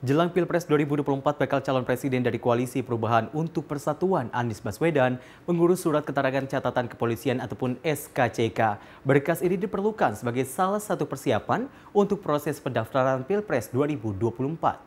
Jelang Pilpres 2024, bakal calon presiden dari Koalisi Perubahan untuk Persatuan Anies Baswedan mengurus surat keterangan catatan kepolisian ataupun SKCK. Berkas ini diperlukan sebagai salah satu persiapan untuk proses pendaftaran Pilpres 2024.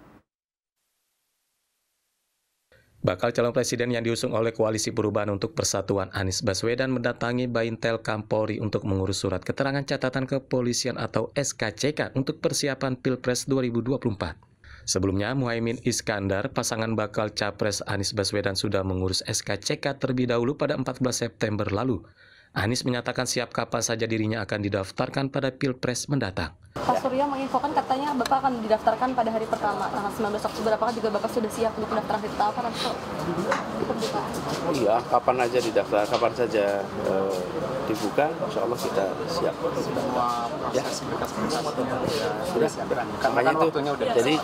Bakal calon presiden yang diusung oleh Koalisi Perubahan untuk Persatuan Anies Baswedan mendatangi Baintelkam Polri untuk mengurus surat keterangan catatan kepolisian atau SKCK untuk persiapan Pilpres 2024. Sebelumnya, Muhaimin Iskandar, pasangan bakal Capres Anies Baswedan sudah mengurus SKCK terlebih dahulu pada 14 September lalu. Anies menyatakan siap kapan saja dirinya akan didaftarkan pada Pilpres mendatang. Pak Surya menginfokan katanya Bapak akan didaftarkan pada hari pertama, tanggal 19 Oktober. Apakah juga Bapak sudah siap untuk pendaftaran hari pertama atau dibuka? Iya, kapan aja didaftar, kapan saja dibuka, insya Allah kita siap. Semua proses berkas Sudah, makanya itu. Jadi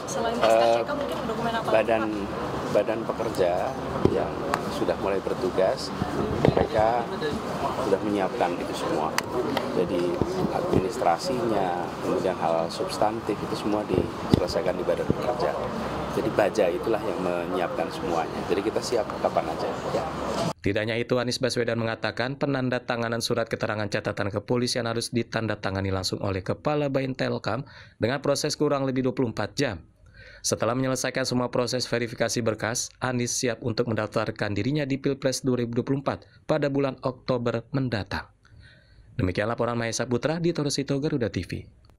badan pekerja yang sudah mulai bertugas, mereka sudah menyiapkan itu semua. Jadi administrasinya, kemudian hal substantif itu semua diselesaikan di badan pekerja. Jadi Baja itulah yang menyiapkan semuanya. Jadi kita siap kapan aja. Ya. Tidak hanya itu, Anies Baswedan mengatakan penandatanganan surat keterangan catatan kepolisian harus ditandatangani langsung oleh Kepala Baintelkam dengan proses kurang lebih 24 jam. Setelah menyelesaikan semua proses verifikasi berkas, Anies siap untuk mendaftarkan dirinya di Pilpres 2024 pada bulan Oktober mendatang. Demikian laporan Mahesa Putra di Torosito, Garuda TV.